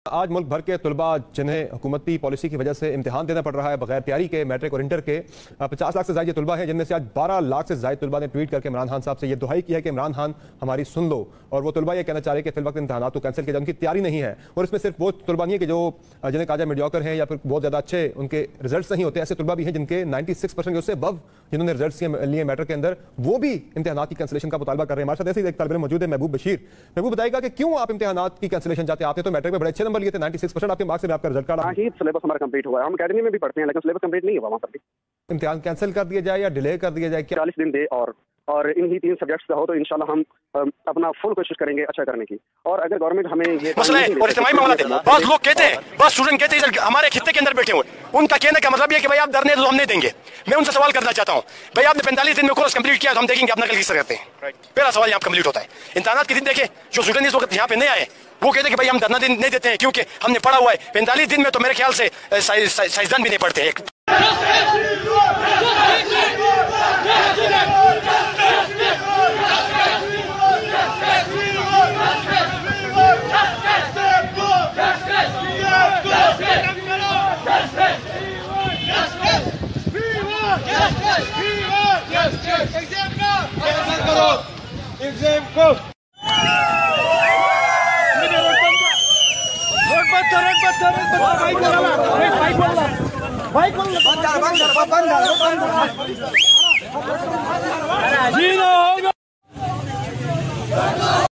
आज मुल्क भर के तुलबा जिन्हें हुकूमती पॉलिसी की वजह से इम्तिहान देना पड़ रहा है बगैर तैयारी के, मैट्रिक और इंटर के 50 लाख से ज़ायद तुलबा हैं, जिनमें से आज 12 लाख से ज़ायद तुलबा ने ट्वीट करके इमरान खान साहब से ये दुहाई की है कि इमरान खान हमारी सुन लो। और वो तुलबा ये कहना चाह रहे हैं कि फिल वक्त इम्तिहान तो कैंसिल किया जाए, उनकी तैयारी नहीं है। और इसमें सिर्फ वो तुलबा नहीं है कि जो जिन्हें कहा जाए मीडियोकर हैं या फिर बहुत ज़्यादा अच्छे उनके रिजल्ट नहीं होते, ऐसे तुलबा भी हैं जिनके 96% उससे अबव जिन्होंने रिजल्ट लिए मैट्रिक के अंदर, वो भी इम्तिहान की कैंसिलेशन का मुतालबा कर रहे हैं। हमारे साथ ऐसे एक तालिब इल्म मौजूद है, महबूब बशीर। महबूब बताएगा कि क्यों आप इम्तिहान की कैंसिलेशन चाहते हैं? आपने तो मैट्रिक में बड़े अच्छे नंबर लिए थे, 96% आपके मार्क्स से आपका रिजल्ट कार्ड। हाँ ही सिलेबस हमारा कंप्लीट हुआ है, हम अकेडमी में भी पढ़ते हैं लेकिन सिलेबस कंप्लीट नहीं हुआ वहाँ पर भी। इम्तिहान कैंसिल कर दिया जाए या डिले कर दिया जाए? 40 दिन दे और इन्हीं 3 सब्जेक्ट्स का हो तो इंशाल्लाह हम अपना फुल कोशिश करेंगे अच्छा करने की। और अगर गवर्नमेंट हमें ये मसला है और इज्तिमाई मामला है, बहुत लोग कहते हैं, बहुत स्टूडेंट कहते हैं हमारे खित्ते के अंदर बैठे हुए, उनका कहने का मतलब ये कि भाई आप डरने तो हम नहीं देंगे। मैं उनसे सवाल करना चाहता हूँ, भाई आपने 45 दिन में कोर्स कंप्लीट किया तो हम देखेंगे अपना कल किस तरह करते हैं। पहला सवाल यहाँ कंप्लीट होता है। इम्तिहान के दिन देखे जो स्टूडेंट इस वक्त यहाँ पे नहीं आए, वो कहते हैं कि भाई हम धरना दिन नहीं देते हैं क्योंकि हमने पढ़ा हुआ है। 45 दिन में तो मेरे ख्याल से साइंसदान भी नहीं पढ़ते हैं। बंद